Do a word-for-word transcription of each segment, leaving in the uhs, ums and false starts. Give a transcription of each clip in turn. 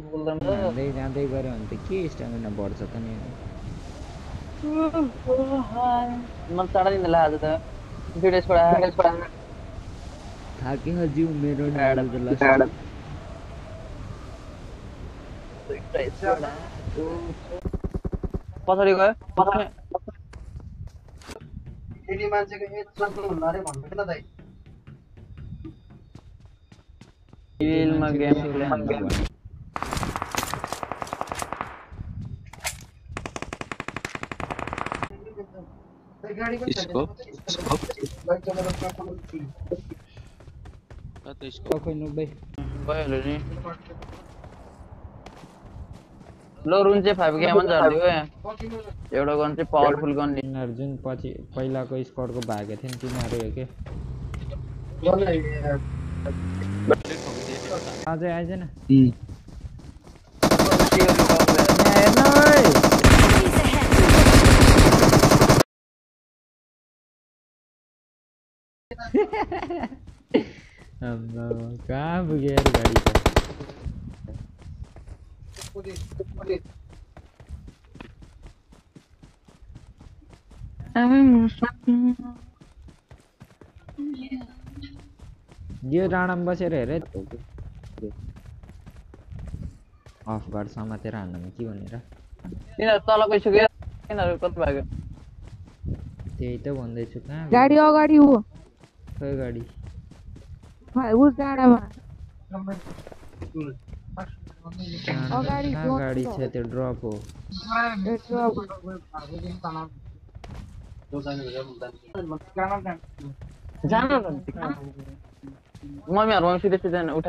जाँदै जाँदै गऱ्यो भने त के स्टामिना बढ्छ त नि मन चाँडै नि ला आज त भिडियो छोडा थाक्यो जिउ मेरो नि आज त लास्ट पछाडि गयो फेरि मान्छेको एज सोध्नु हुन्न अरे भन्नु किन दाइ इलमा गेम खेल्ने गाडी पनि स्कोप बाइक चलाएर त स्कोप खै नब्बे गयो नि लो रुन चाहिँ फाइभ गेम पनि झर्दियो एउटा गन चाहिँ पावरफुल गन नि तिनीहरू जुन पछि पहिलाको स्क्वाडको भागेको थियो नि तिनीहरू हो के अझै आइजन कहाँ पुग्यो यार गाडी त यो डाँडामा बसेर हेर अफ गार्ड समातेर हान्नुमा के भनेर तिनीहरू तल गइसक्यो तिनीहरू कति भाग्यो त्यही त भन्दैछु कहाँ गाडी अगाडि उ खै गाडी उस डाँडामा अगाडि गाडी छ त्यो ड्रप हो जान मम्मीहरू सिधै सिधै उठा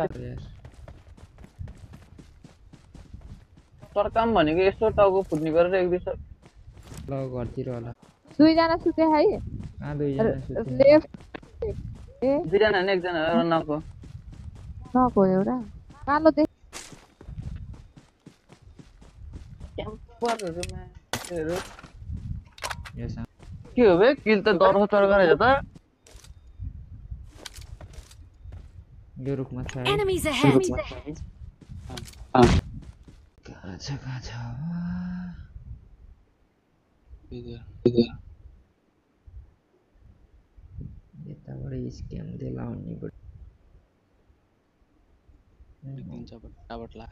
तर काम भनेको यस्तो टाउको फुट्ने गरेर एक दुई ल घरतिर होला दुईजना सुते है कहाँ दुईजना सुत्यो लेफ्ट ए दुईजना होइन एकजना एउटा नको नको एउटा कालो देख क्याम्परहरूमा यस के हो बे किल त दर्को चढ गरेछ त यो रुखमा छ Enemies ahead. कहाँ छ कहाँ छ यताबाट स्क्याम दे लाउने दिन्छ फटाफट ला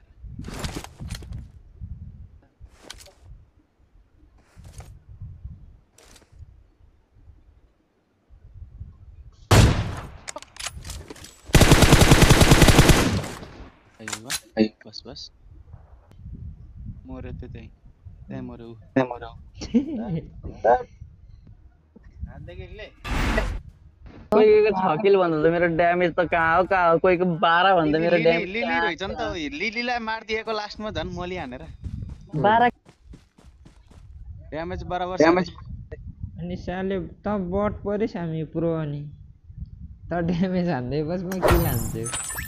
बस बस मरे त्यो त्यही त्यही मऱ्यो त्यही मऱ्यो कोहीको छ किल भन्दा त मेरो ड्यामेज त कहाँ हो कहाँ हो कोहीको बाह्र भन्दा मेरो ड्यामेज लिली रहेछ नि त लिलीलाई मारिदिएको लास्टमा झन् मोली हानेर बाह्र ड्यामेज बराबर ड्यामेज अनि साले त बट परेछ हामी प्रो अनि त ड्यामेज हान्दै बस म किल हान्छु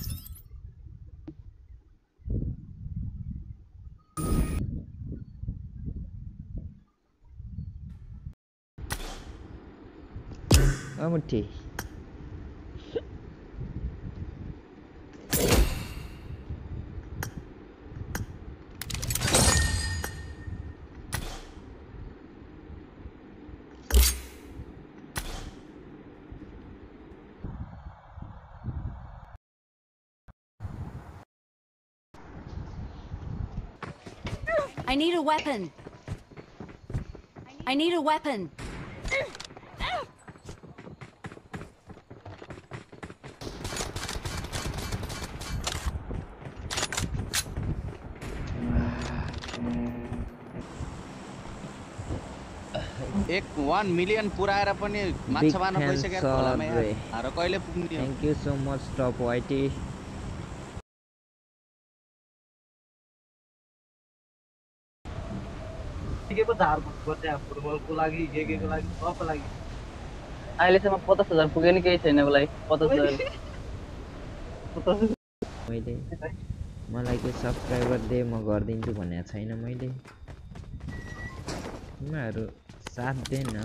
मुठी I need a weapon. I need a weapon. एक वन मिलियन पुराएर पनि माछा मार्न गइसकेको खोलामा यार हारो कहिले पुग्ने थ्यांक यू सो मच टप वाइटी के पो धार गर्छ फुटबलको लागि के के को लागि सबको लागि अहिलेसम्म पचास हजार पुगे नि केही छैन मलाई पचास हजार मैले मलाई के सब्स्क्राइबर दे म गर्दिन्छु भनेको छैन मैले तिमीहरू साथ दे न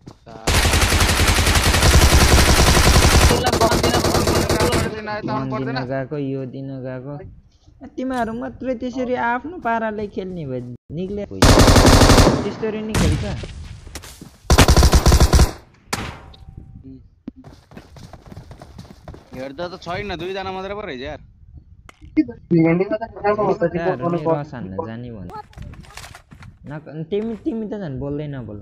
दिन गएको यो दिन गएको तिमीहरू मात्रै त्यसरी आफ्नो पाराले खेल्ने भए निक्ले त्यसरी नि खेल्छ हेर्दा त छैन दुई जना मात्र पो रहेछ यार रस हान्न जाने भन्छ न तिमी तिमी त झन् बोल्दै नबोल्दा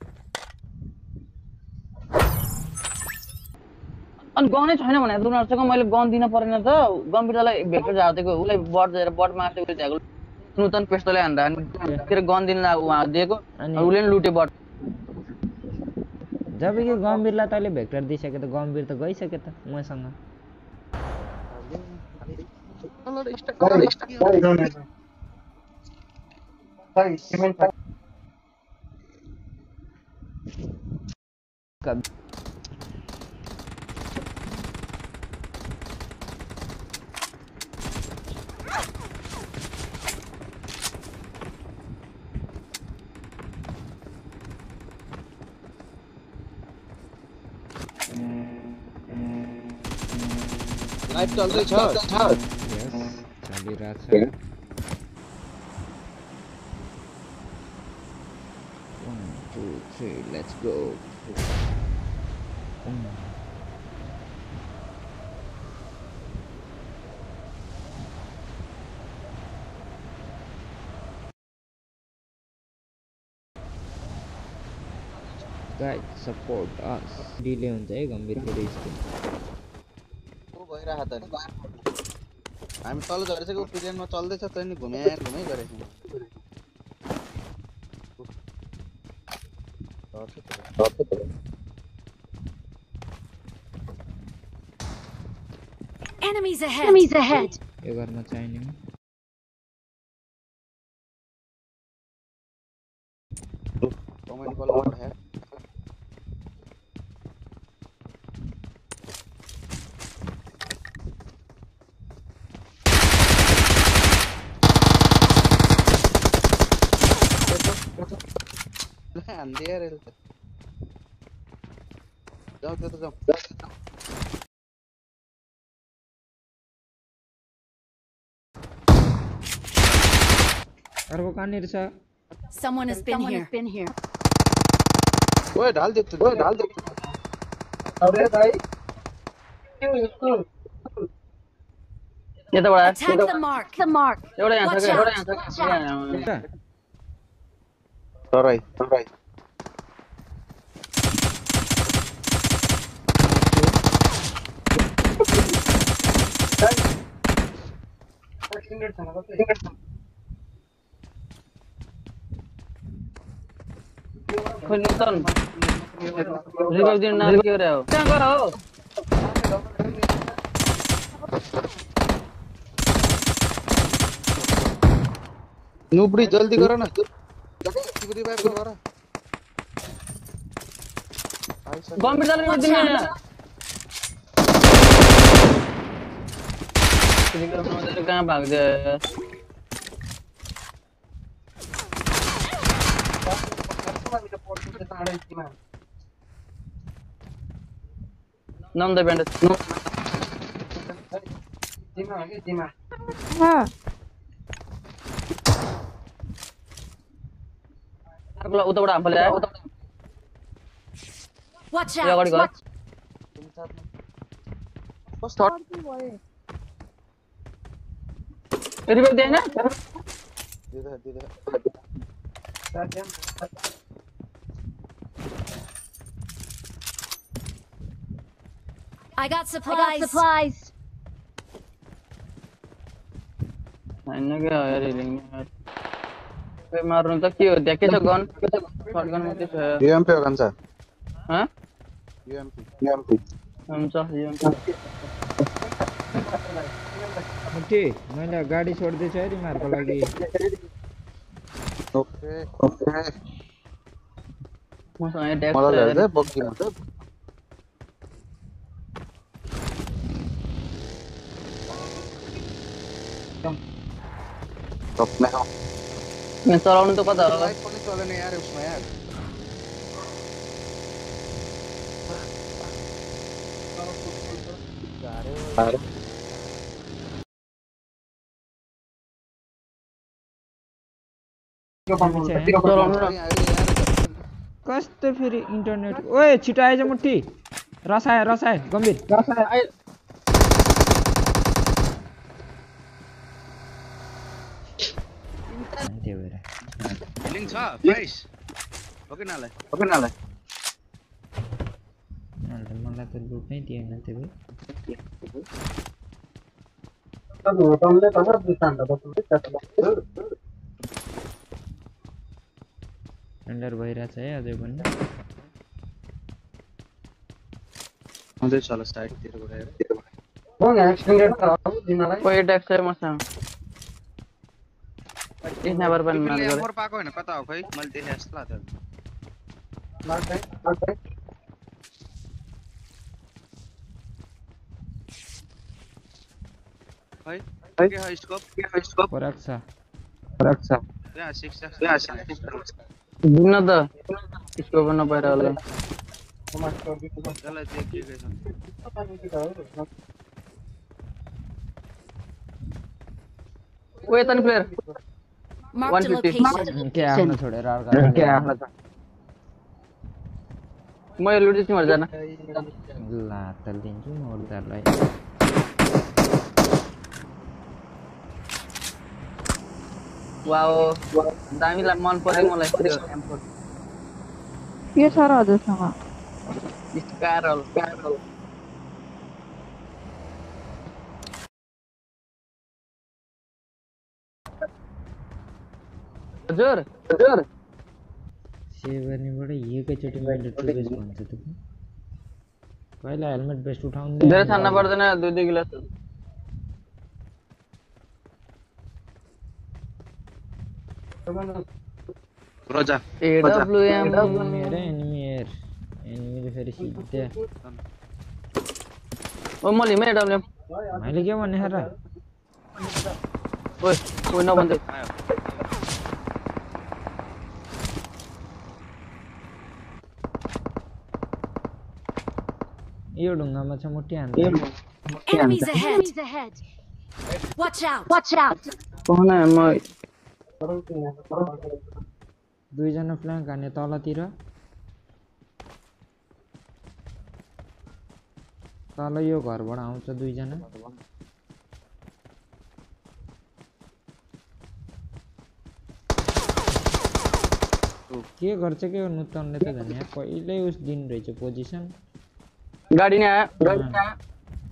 अनि गनै छैन भने उनीहरूसँग मैले गन दिन परेन त गम्भीरलाई भेक्टर झार्दिएको उसलाई बट दिएर बट मार्दै उसले झ्यागो नूतन पेस्टोले हान्दा अनि फेरि गन दिन उहाँ दिएको अनि उसले नि लुटे बट जब कि गम्भीरलाई तैँले भेक्टर दिइसक्यो त गम्भीर त गइसक्यो त मसँग लाइभ चल्दैछ चलिरहेछ one two three let's go guys support us delay हुन्छ है गम्भीर फेरि स्किन भइरहेको त हामी तल झरेको प्लेनमा चल्दैछ त नि घुमे घुमै गरेको Enemies ahead. Enemies ahead. यो घरमा चाहिने कमेन्ट कल है अंधेर है जाओ तो जाओ अर्को कहाँनिर छ Someone has been here. Been here. ओए ढाल दे तू ओए ढाल दे अबे भाई ये तो बड़ा Attack the mark. The mark. एउटा यहाँ Watch छ एउटा out. यहाँ छ तराई तराई खोइ नूतन रिवाइव दिन न के रहे हो कहाँ गयो हो नुबड़ी जल्दी करो ना रिवाइव गर गम्भीर जाले न दिने हैन कहाँ भाग गयो नम द बैंड जिमा है जिमा हाँ अर्कोलाई उताबाट हाम फले उता Watch यो out. अगाडि गयो कस्तो भयो रिवाइव दिएन दिदा दिदा I got supplies. I got supplies. हैन के यार रिलिङ पे मार्नु त के हो त्यहाँ के छ गन शटगन मात्रै छ यूएमपी हो कान्छ ह यूएमपी यूएमपी हुन्छ यो मुठी मैले गाडी छोड्दैछु है तिमीहरूको लागि ओके ओके मसँग डेक्स मलाई लाग्छ बग्गी म टप में हो मैं चलाउनु त कता हो लाइट पनि चलेन यार उसमा यार कस्तो फेरि इन्टरनेट ओए छिटो आएछ मुठी रसाए रसाए गम्भीर त्यो भएर हिलिङ छ प्राइस ओके नालाई ओके नालाई मलाई त लुट्नै दिएन त्यो भए अन्डर भइरहेछ है अझै पनि आउँदैछ होला साइडतिरबाट हेर कोही ट्याक्स चाहिँ मसँग एक नम्बर पनि मार गरे फोर पाएको हैन कता हो खै मैले देखे जस्तो लाग्यो खै के हो स्कोप के हो स्कोप फरक छ फरक छ यहाँ सिक्स यहाँ सिक्स दिन त स्कोप नपाएर होला त्यसलाई देखिएको छ ओए तनी player Marked a one fifty. location. के आफ्नो छोडेर अर्का के आफ्नो छ म यो लुटिस नि मर जान ला त लिन्छु मोर्दालाई वाओ दामीलाई मन पर्यो मलाई त्यो के छ र हजुरसँग स्कारल स्कारल हजुर हजुर सेभनीबाट एकैचोटि मैले टु बेस भन्छ त पहिला हेलमेट बेस्ट उठाउनु धेरै छान्न पर्दैन दुई दुई गिलास रोजा एडब्ल्यूएम मेरो एनिमी हेर एनिमीले फेरि सिधै ओ मले मे एडब्ल्यूएम मैले के भने हेर ओए ओए नभन्दै यो ढुङ्गामा छ मुठी हान्छ Enemies ahead. Watch out. Watch out. कहना म दुईजना फ्ल्याङ्क हाने तलतिर तल यो घरबाट आउँछ दुईजना के गर्छ के नुतनले त झन् यहाँ पहिल्यै उस दिन रहेछ पोजिसन गाडी नि आयो गाडी नि आयो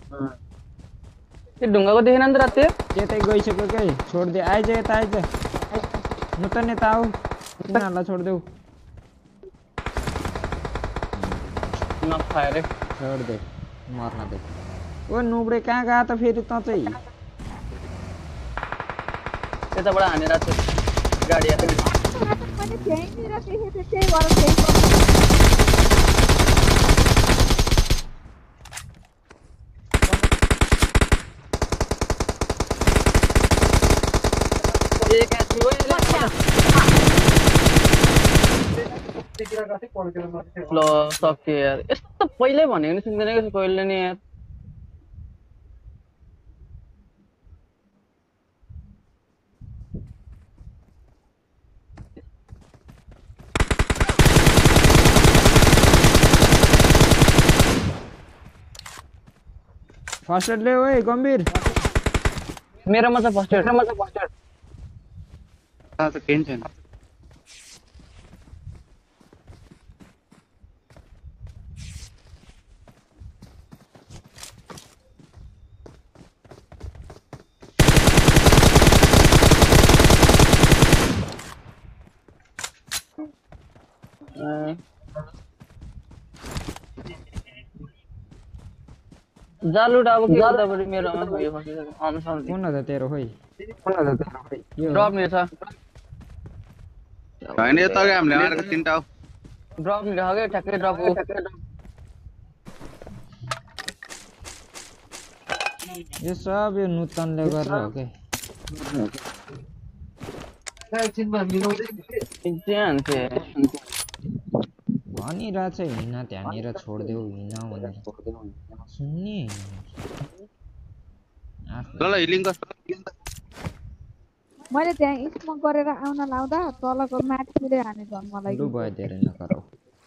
त्यो ढुङ्गाको देखेन नि त राति त्यतै गइसक्यो के छोड्दे आइज यता आइज नुतन यता आऊ तिनीहरूलाई छोडिदेऊ नखाए रे छोडिदे मर्न दे ओ नुब्रे कहाँ गयो त फेरि त चाहिँ त्यताबाट हानेर थियो गाडी आयो मैले त्यहीँनिर देखेको थिएँ त्यही भएर त्यही एक आछि ओए ल सक्यो यार यस्तो पहिल्यै भनेको नि सुन्दैन कि कहिले नि यार फर्स्ट एड ले ओए गम्भीर मेरोमा छ फर्स्ट एड मेरोमा छ फर्स्ट एड त केही छैन जालुट अब के गर्दा पनि मेरोमा यो फसिसक्यो आउनु सक्दैन कुन हो त तेरो खोइ यो ड्रप नि छ हैन यो त हामीले मारेको तीनटा हो ड्रप नि राख्यो ठ्याक्कै ड्रप हो यो सब यो नुतनले गरेर हो के एकछिन हान्थे भनिरहेछ हिँड त्यहाँनिर छोडिदेऊ हिँड भनेर सुन्ने ल ल हिलिङ गर मैले त्यहाँ स्मोक गरेर आउन लाउँदा तलको माथिले हाने झन् मलाई लु भयो धेरै नगरौ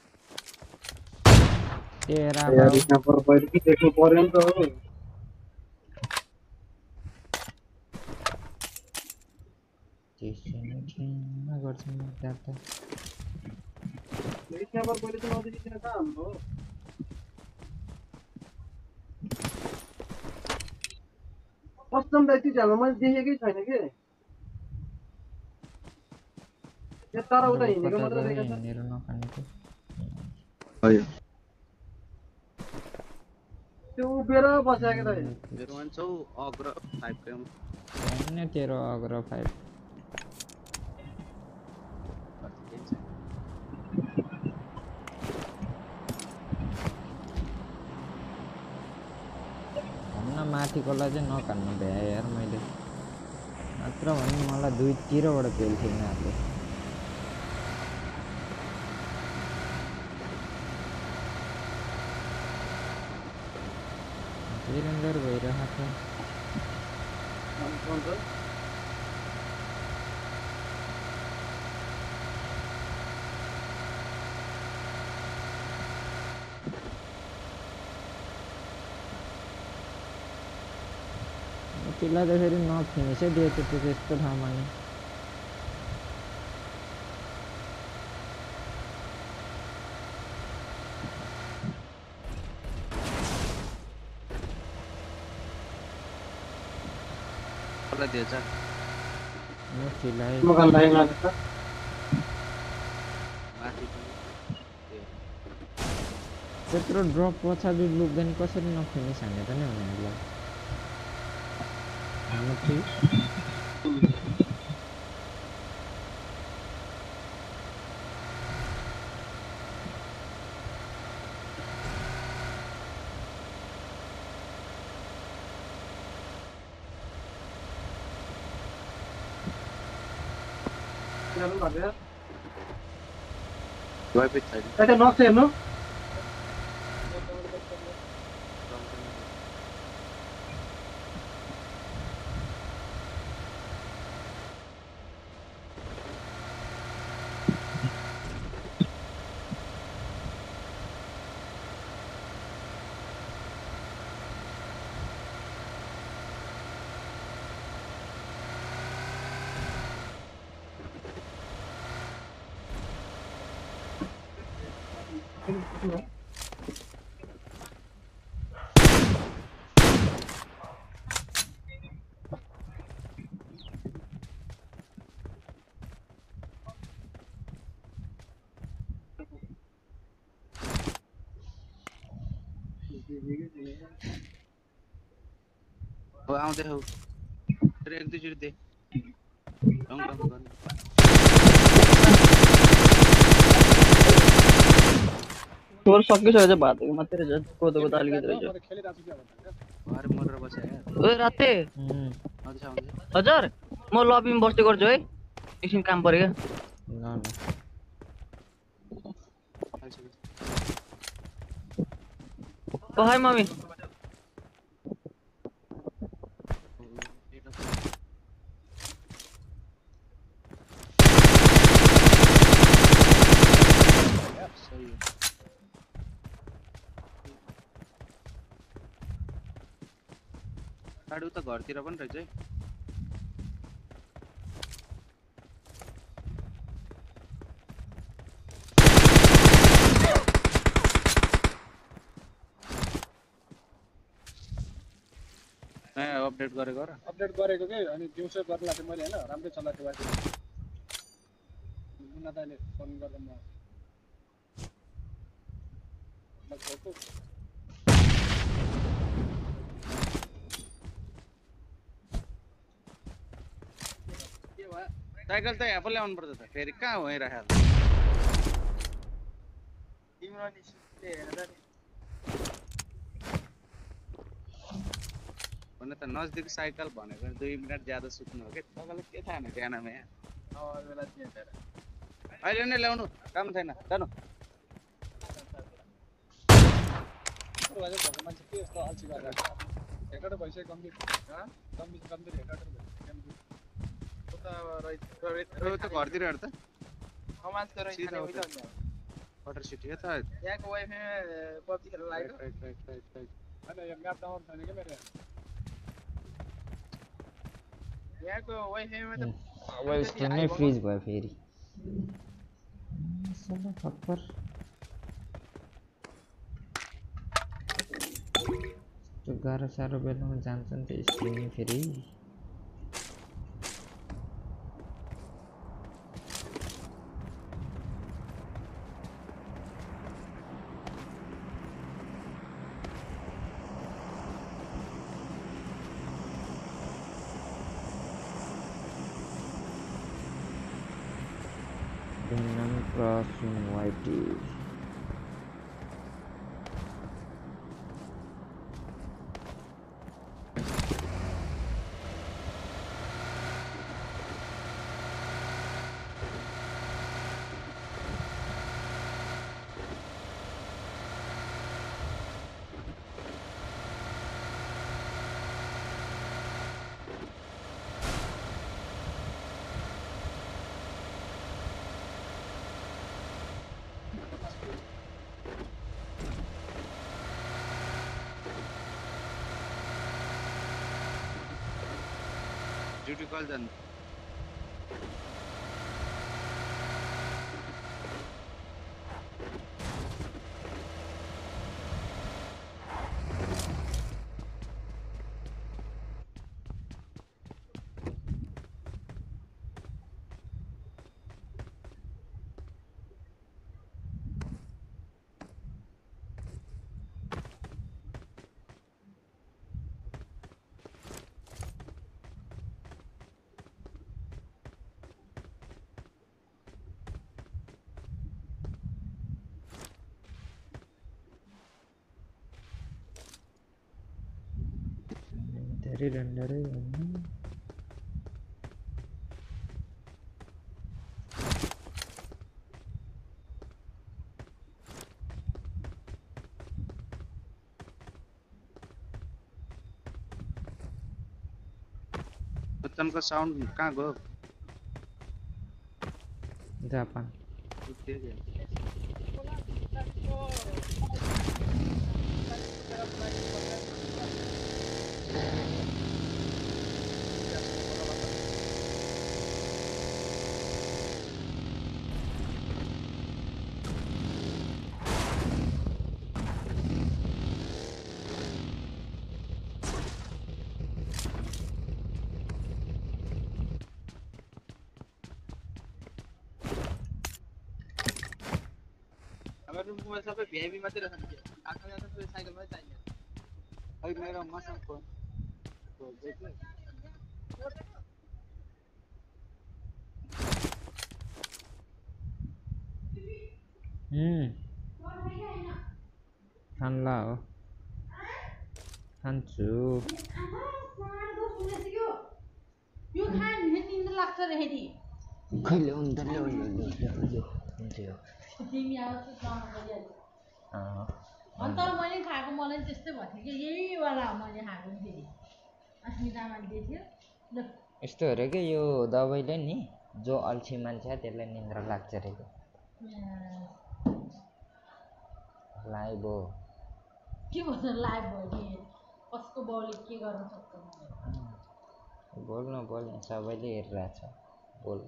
तेरा यार यहाँ पर पहिले के देख्नु पर्यो नि त हो त्यसैले किन गर्छु म त्यहाँ त यहाँ पर पहिले त नदेखिकन कहाँ हाम्रो कस्टम दाइ त्यो झ्यालमा मैले देखेकै छैन के यो तर उता हिँडेको मात्र देखेको छ हिँडेर नखानेको भयो त्यो उभिएर बसेको दाइ मेरो भन्छौ अग्र फाइभ ग्राम हैन तेरो अग्र फाइभ भन्न माथिकोलाई चाहिँ नकान्नु भ्या यार मैले मात्र भने मलाई दुईतिरबाट पेल्थ्यो यिनीहरूले रेन्जर भइरहेको त्यसलाई त फेरि नफिनिसै दिएछ त्यो त्यस्तो ठाउँमा नि दिएछ मुठीलाई मकान दाइ माथि छ माथि पनि त्यत्रो ड्रप पछाडि लुक्दैन कसरी नफिनिस हाने पनि उनीहरूलाई मुठी हेर्नु पर्यो गएपछि छैन त्यता नक्स हेर्नु हो आउँदै हो तर एक दुईचोटि दे रङ रङ गर्ने तोर सकिसक्यो चाहिँ भातको मात्रै रहेछ कोदोको त अलिकति रहेछ भरे मरेर बस्यो यार ओए राते आउँदैछ आउँदैछ हजुर म लबीमा बस्दै गर्छु है एकछिन काम पर्यो क्या ल ल ओ हाय मम्मी गाडी उता घरतिर पनि रहेछ है नयाँ अपडेट गरेको र अपडेट गरेको के अनि दिउँसो गर्न लाग्थेँ मैले होइन राम्रै चलाएको बाटो मुन्ना दाइले फोन गर्दा म साइकल त यहाँ पो ल्याउनु पर्छ त फेरि कहाँ भइरहेको तिम्रो नि हेर्दा नि भने त नजदिक साइकल भनेको दुई मिनट ज्यादा सुत्नु हो कि तपाईँलाई के थाहा नि बिहानमा यहाँ बेला चाहिँ हेरेर अहिले नै ल्याउनु काम छैन जानु बाजे भएको मान्छे के यस्तो अल्छी गरेर हेडर भइसक्यो कम्प्लिट ह कम्प्लिट कम्प्लिट हेडर कम्प्लिट उता राइट त घरतिर हेर त मान्छे त रहेछ नि उता नि वाटर सिटी यता यहाँको वाइफाई पब्जी खेल्न लाग्यो राइट राइट राइट राइट हैन यो म्याप डाउन छैन के मेरो यहाँको वाइफाईमा त अब स्ट्रिम नै फ्रिज भयो फेरि सबै खप्पर त्यो गाह्रो साह्रो बेलामा जान्छ नि त स्ट्रिम नै फेरि Crossing Whitey. Duty call done. धेरै डन्डरै भन्नु उत्तम का साउन्ड कहाँ गयो जापान रुममा सबै भीआईपी मात्रै रहन्छ आफ्नो यहाँ सबै साइकलमै चाहिन्छ खै मेरो मसँग हम्म खान्ला हो खान्छु यो खान निन्द्रा लाग्छ रे हेरी कहिले हुन्छ ल्याउ ल्याउ तिमी आउँछ काम गरिहाल्छ अँ अनि तर मैले खाएको मलाई त्यस्तै भएको थियो कि यही वाला मैले खाएको फेरि अस्मितामाले दिएको थियो यस्तो हो रे के यो दबाईले नि जो अल्छी मान्छे त्यसलाई निन्द्रा लाग्छ रे लाइभ हो के भन्छ लाइभ भयो नि कसको बाउले के गर्न सक्छ बोल्न बोल्न सबैले हेरिरहेछ बोल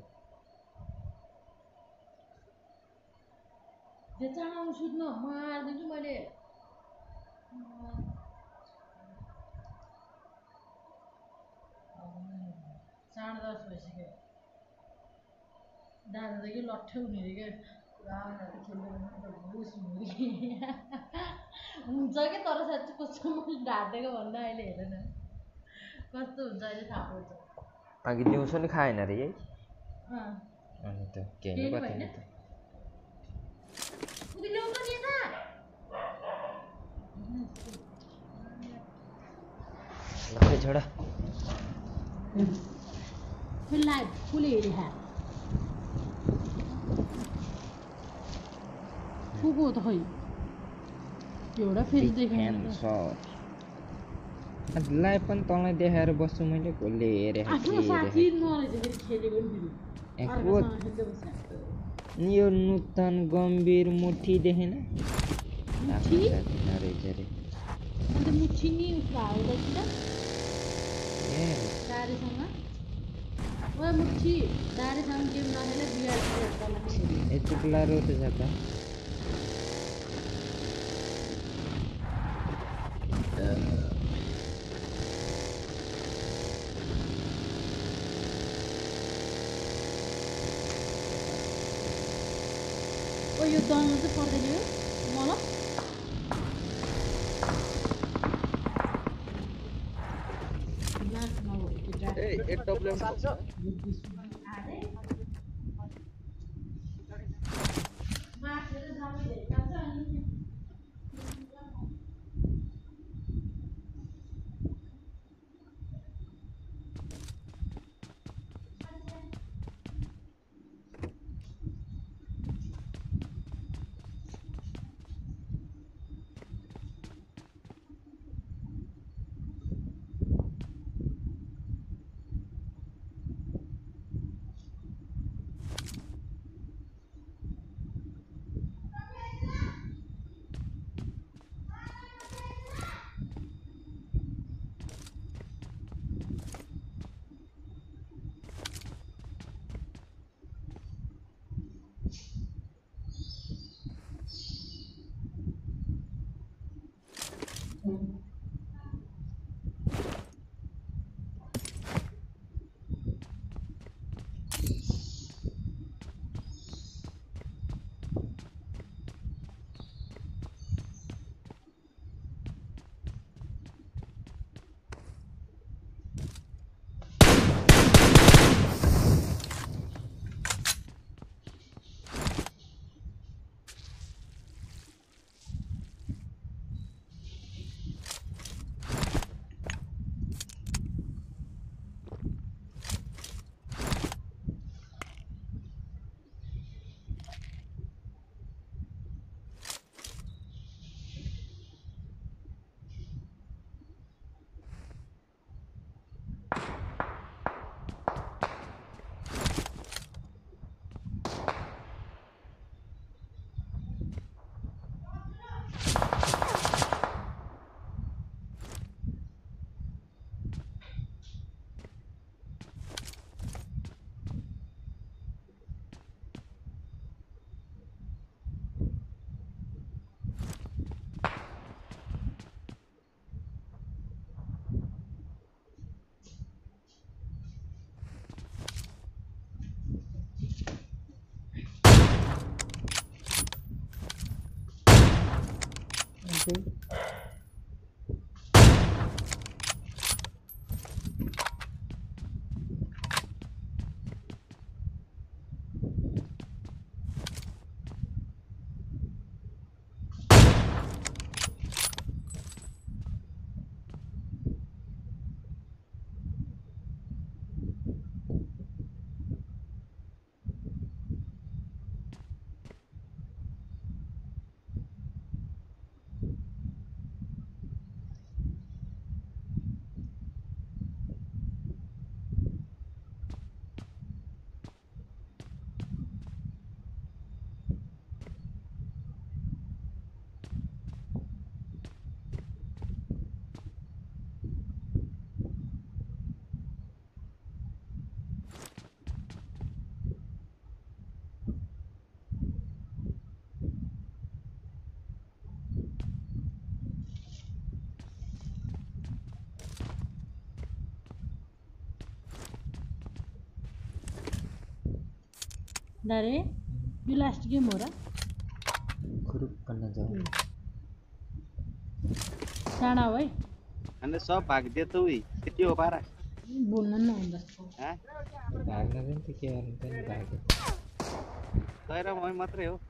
त्यो चाँडो सुत्नु म आइदिन्छु मैले साढे दस भइसक्यो दादा त कि लट्ठै हुने अरे क्या पुरा खेल्नु हुन्छ कि तर साँच्चै कस्तो मैले ढाँटेको भन्दा अहिले हेर न कस्तो हुन्छ अहिले थाहा पाउँछ अघि दिउँसो नि खाएन अरे है अँ अनि त केही पनि त उति ल्याउँछ नि यता ल छोडा फिर लाइभ फुल हेरी है को को त खै एउटा फेस Big देखेन hand त shot. लाइभ पनि तँलाई देखाएर बस्छु मैले कसले हेरे आफ्नो साथी नरहेछ फेरि खेलेको नि फेरि अर्कोसँग खेल्दै बस्छ नि यो नूतन गम्भीर मुठी देखेन मुठी? साथी नरहेछ रे अन्त मुठी नि उसको हाल्दैछ ए दारीसँग ओ मुठी दारीसँग गेम नखेले बिगार तल यति बेला रोते जाता ओ यो दलमा चाहिँ पर्दैन यो मलाई लास्ट नभयो त्यो ए एडब्ल्युएम मासेर जामै धेरै खान्छ अनि दारे यो लास्ट गेम हो र खुरुक गर्न जाऊ साना हो है अन्त सब भागिदियो त उही के हो पारा बोल्न नहुँदा हाँ भाग्न पनि त के गर्नु पनि भाग्यो तर म मात्रै हो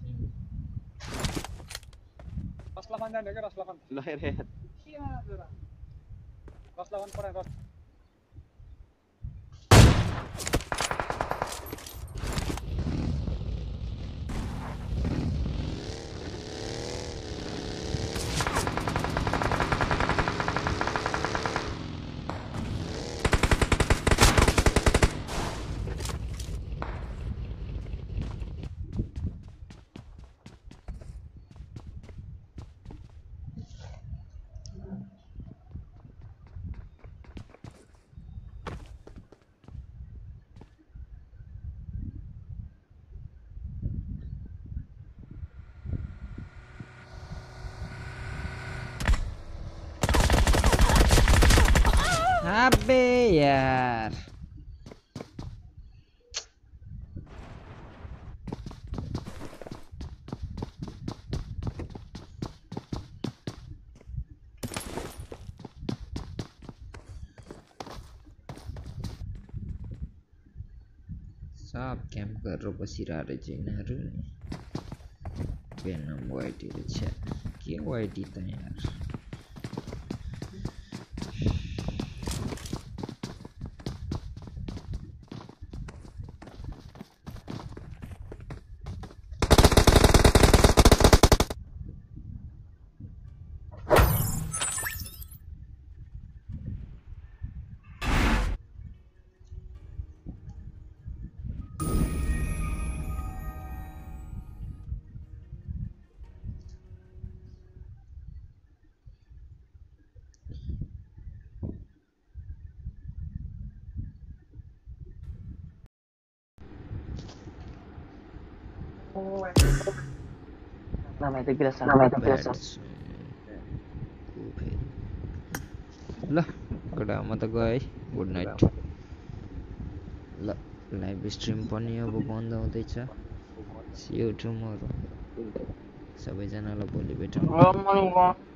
रसलाफान जाने के रसलाफान ल रे रसलाफान पराय रस अबे यार सब क्याम्प गरेर बसिरहेको रहेछ यिनीहरू नि भेनम वाइटी रहेछ के वाइटी त यार Nama itu biasa. Nama itu biasa. ल गडा म त गए गुड नाइट ल लाइभ स्ट्रिम पनि अब बन्द हुँदैछ सी यू टुमोरो सबैजनालाई भोलि भेटौँ